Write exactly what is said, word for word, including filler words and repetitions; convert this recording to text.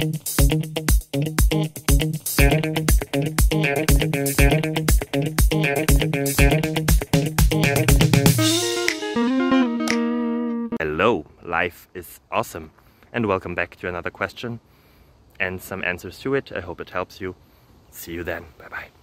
Hello, life is awesome, and welcome back to another question and some answers to it. I hope it helps you. See you then. Bye bye.